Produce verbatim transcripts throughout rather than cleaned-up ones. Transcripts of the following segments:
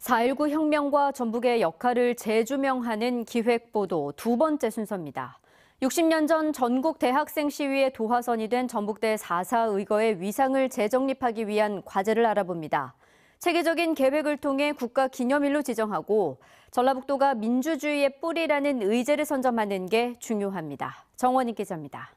사 일구 혁명과 전북의 역할을 재조명하는 기획보도 두 번째 순서입니다. 육십 년 전 전국 대학생 시위의 도화선이 된 전북대 사 사 의거의 위상을 재정립하기 위한 과제를 알아봅니다. 체계적인 계획을 통해 국가기념일로 지정하고 전라북도가 민주주의의 뿌리라는 의제를 선점하는 게 중요합니다. 정원익 기자입니다.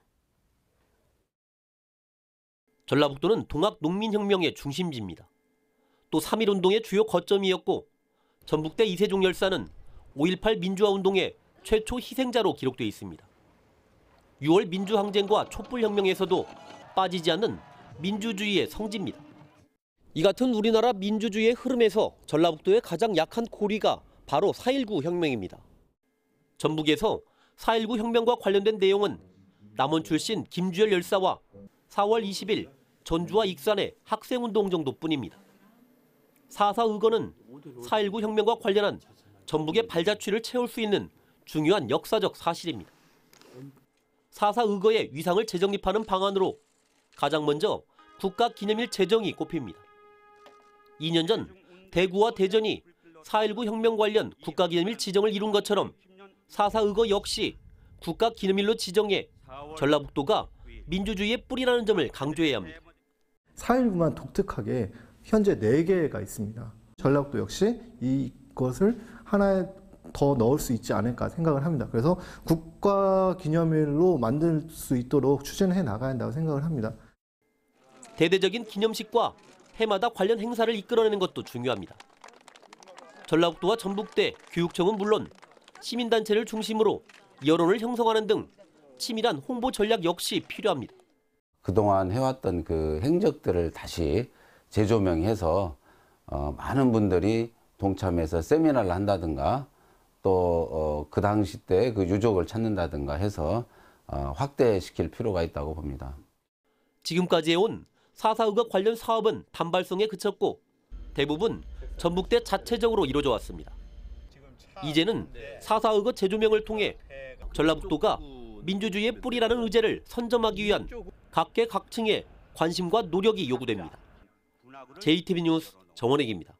전라북도는 동학농민혁명의 중심지입니다. 또 삼일운동의 주요 거점이었고 전북대 이세종 열사는 오일팔 민주화운동의 최초 희생자로 기록돼 있습니다. 유월 민주항쟁과 촛불혁명에서도 빠지지 않는 민주주의의 성지입니다. 이 같은 우리나라 민주주의의 흐름에서 전라북도의 가장 약한 고리가 바로 사 일구 혁명입니다. 전북에서 사 일구 혁명과 관련된 내용은 남원 출신 김주열 열사와 사월 이십일 전주와 익산의 학생운동 정도뿐입니다. 사 사 의거는 사 일구 혁명과 관련한 전북의 발자취를 채울 수 있는 중요한 역사적 사실입니다. 사 사 의거의 위상을 재정립하는 방안으로 가장 먼저 국가기념일 제정이 꼽힙니다. 이 년 전 대구와 대전이 사 일구 혁명 관련 국가기념일 지정을 이룬 것처럼 사 사 의거 역시 국가기념일로 지정해 전라북도가 민주주의의 뿌리라는 점을 강조해야 합니다. 사 일구만 독특하게 현재 네 개가 있습니다. 전라북도 역시 이것을 하나에 더 넣을 수 있지 않을까 생각을 합니다. 그래서 국가기념일로 만들 수 있도록 추진해 나가야 한다고 생각을 합니다. 대대적인 기념식과 해마다 관련 행사를 이끌어내는 것도 중요합니다. 전라북도와 전북대, 교육청은 물론 시민단체를 중심으로 여론을 형성하는 등 치밀한 홍보 전략 역시 필요합니다. 그동안 해왔던 그 행적들을 다시 재조명해서 어, 많은 분들이 동참해서 세미나를 한다든가 또 그 어, 당시 때 그 유족을 찾는다든가 해서 어, 확대시킬 필요가 있다고 봅니다. 지금까지 해온 사 사 의거 관련 사업은 단발성에 그쳤고 대부분 전북대 자체적으로 이루어져 왔습니다. 이제는 사 사 의거 재조명을 통해 전라북도가 민주주의의 뿌리라는 의제를 선점하기 위한 각계각층의 관심과 노력이 요구됩니다. 제이티비 뉴스 정원익입니다.